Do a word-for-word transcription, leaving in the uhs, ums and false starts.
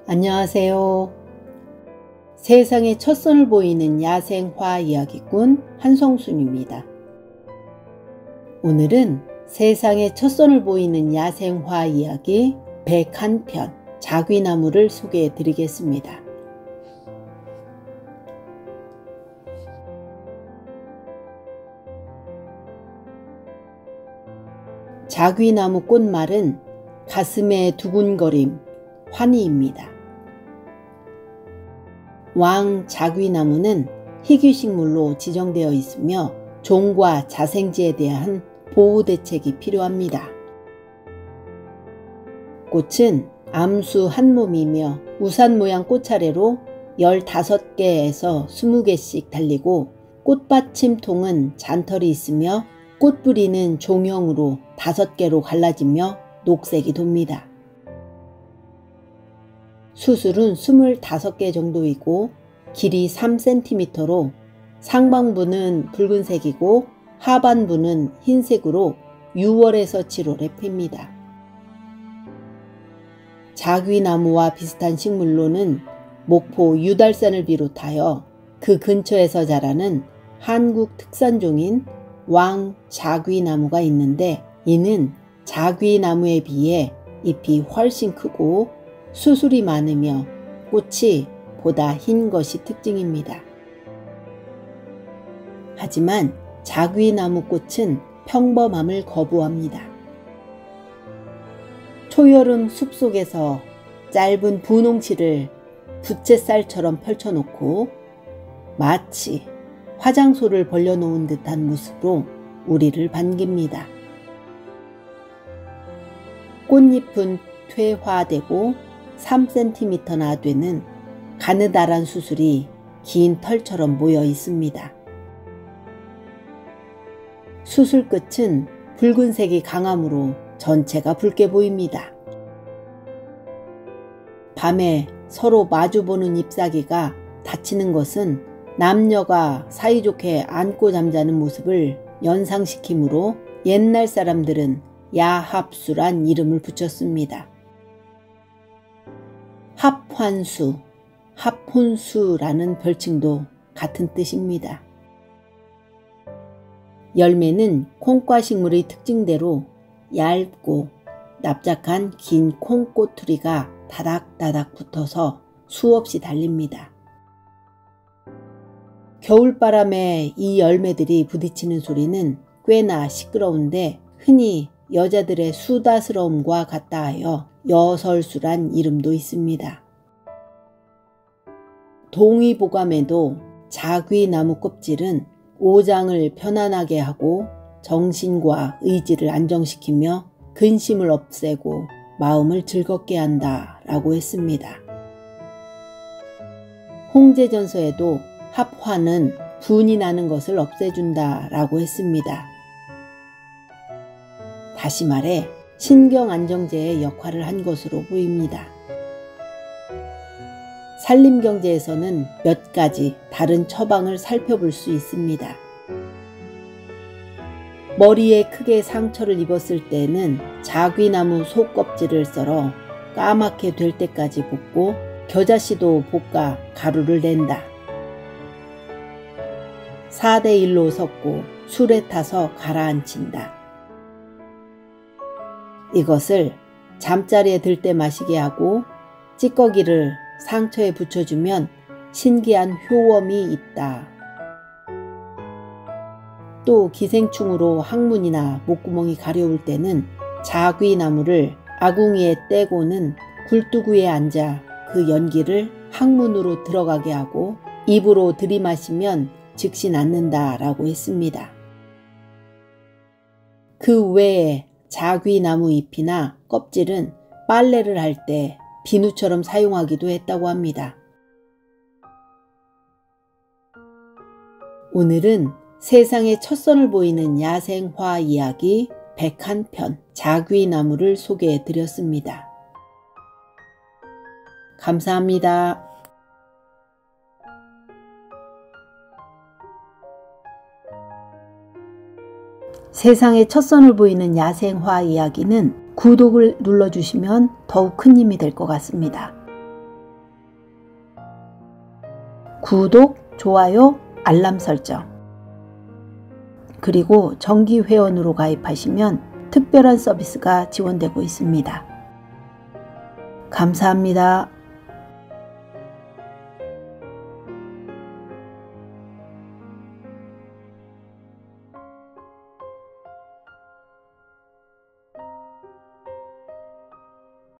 안녕하세요. 세상에 첫선을 보이는 야생화 이야기꾼 한성순입니다. 오늘은 세상에 첫선을 보이는 야생화 이야기 백일 편 자귀나무를 소개해 드리겠습니다. 자귀나무 꽃말은 가슴에 두근거림, 환희입니다. 왕 자귀나무는 희귀식물로 지정되어 있으며 종과 자생지에 대한 보호대책이 필요합니다. 꽃은 암수 한 몸이며 우산 모양 꽃차례로 열다섯 개에서 스무 개씩 달리고 꽃받침통은 잔털이 있으며 꽃뿌리는 종형으로 다섯 개로 갈라지며 녹색이 돕니다. 수술은 스물다섯 개 정도이고 길이 삼 센티미터로 상반부는 붉은색이고 하반부는 흰색으로 유월에서 칠월에 핍니다. 자귀나무와 비슷한 식물로는 목포 유달산을 비롯하여 그 근처에서 자라는 한국 특산종인 왕 자귀나무가 있는데 이는 자귀나무에 비해 잎이 훨씬 크고 수술이 많으며 꽃이 보다 흰 것이 특징입니다. 하지만 자귀나무 꽃은 평범함을 거부합니다. 초여름 숲속에서 짧은 분홍치를 부채살처럼 펼쳐놓고 마치 화장소를 벌려놓은 듯한 모습으로 우리를 반깁니다. 꽃잎은 퇴화되고 삼 센티미터나 되는 가느다란 수술이 긴 털처럼 모여 있습니다. 수술 끝은 붉은색이 강하므로 전체가 붉게 보입니다. 밤에 서로 마주보는 잎사귀가 닫히는 것은 남녀가 사이좋게 안고 잠자는 모습을 연상시키므로 옛날 사람들은 야합수란 이름을 붙였습니다. 합환수, 합혼수라는 별칭도 같은 뜻입니다. 열매는 콩과 식물의 특징대로 얇고 납작한 긴 콩꼬투리가 다닥다닥 붙어서 수없이 달립니다. 겨울바람에 이 열매들이 부딪히는 소리는 꽤나 시끄러운데 흔히 여자들의 수다스러움과 같다 하여 여설수란 이름도 있습니다. 동의보감에도 자귀나무 껍질은 오장을 편안하게 하고 정신과 의지를 안정시키며 근심을 없애고 마음을 즐겁게 한다 라고 했습니다. 홍제전서에도 합화는 분이 나는 것을 없애준다 라고 했습니다. 다시 말해 신경안정제의 역할을 한 것으로 보입니다. 산림경제에서는 몇 가지 다른 처방을 살펴볼 수 있습니다. 머리에 크게 상처를 입었을 때는 자귀나무 속껍질을 썰어 까맣게 될 때까지 볶고 겨자씨도 볶아 가루를 낸다. 사 대 일로 섞고 술에 타서 가라앉힌다. 이것을 잠자리에 들 때 마시게 하고 찌꺼기를 상처에 붙여주면 신기한 효험이 있다. 또 기생충으로 항문이나 목구멍이 가려울 때는 자귀나무를 아궁이에 떼고는 굴두구에 앉아 그 연기를 항문으로 들어가게 하고 입으로 들이마시면 즉시 낫는다 라고 했습니다. 그 외에 자귀나무 잎이나 껍질은 빨래를 할 때 비누처럼 사용하기도 했다고 합니다. 오늘은 세상에 첫선을 보이는 야생화 이야기 백일 편 자귀나무를 소개해 드렸습니다. 감사합니다. 세상에 첫선을 보이는 야생화 이야기는 구독을 눌러주시면 더욱 큰 힘이 될 것 같습니다. 구독, 좋아요, 알람 설정. 그리고 정기 회원으로 가입하시면 특별한 서비스가 지원되고 있습니다. 감사합니다.